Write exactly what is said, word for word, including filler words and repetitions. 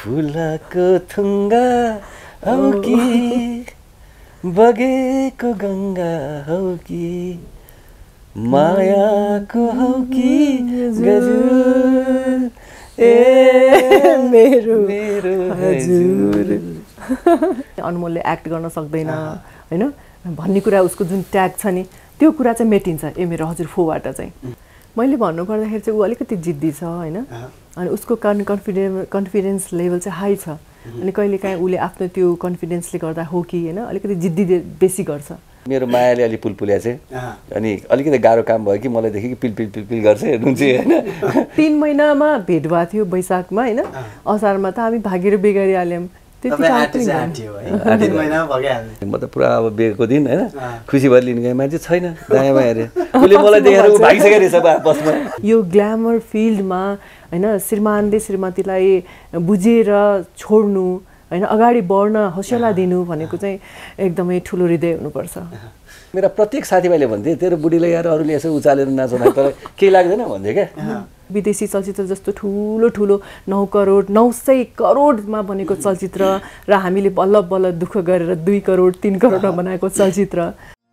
फुलको थुङ्गा हौ कि बगेको गङ्गा हौ कि मायाको हौ कि गजुर ए मेरो मेरो हजुर। अनमोलले एक्ट गर्न सक्दैन हैन भन्ने कुरा उसको जुन ट्याग छ नि त्यो कुरा चाहिँ मेटिन्छ ए मेरो हजुर फोबाट चाहिँ। मैले भन्नु पर्दाखेरि चाहिँ ऊ अलिकति जिद्दी छ हैन अनि उसको कन्फिडेन्स कन्फिडेन्स लेभल चाहिँ हाई छ अनि कहिलेकाहीँ उसले आफ्नो त्यो कन्फिडेन्सले गर्दा हो कि हैन अलिकति जिद्दी बेसी गर्छ। मेरो मायाले अलि पुलपुल्या चाहिँ अनि अलिकति गाह्रो काम भयो कि मलाई देखि कि पिल पिल पिल पिल गर्छ हेर्नु चाहिँ हैन। तीन महिनामा भेट भएको थियो वैशाखमा हैन असारमा त हामी भागेर बेगारिहाल्यौँ। म त पुरा अब बेगको दिन हैन खुसी भएर लिनु गएँ मान्छे छैन दायाँमा हेरेँ उसले मलाई देखेर ऊ भागिसकेको रहेछ आपसमा। यो ग्ल्यामर फिल्डमा हैन श्रीमानले श्रीमतीलाई बुझेर छोड्नु हैन अगाडि बढ्न हौसला दिनु भनेको चाहिँ एकदमै ठुलो हृदय हुनुपर्छ। मेरा प्रत्येक साथीभाइले भन्थे तेरो बुढीलाई यार अरूले यसो उचालेर नाचाउँदा तर केही लाग्दैन भन्थे क्या। विदेशी चलचित्र जस्तो ठुलो ठुलो नौ करोड नौ सय करोडमा बनेको चलचित्र र हामीले बल्ल बल्ल दुःख गरेर दुई करोड तीन करोडमा बनाएको चलचित्र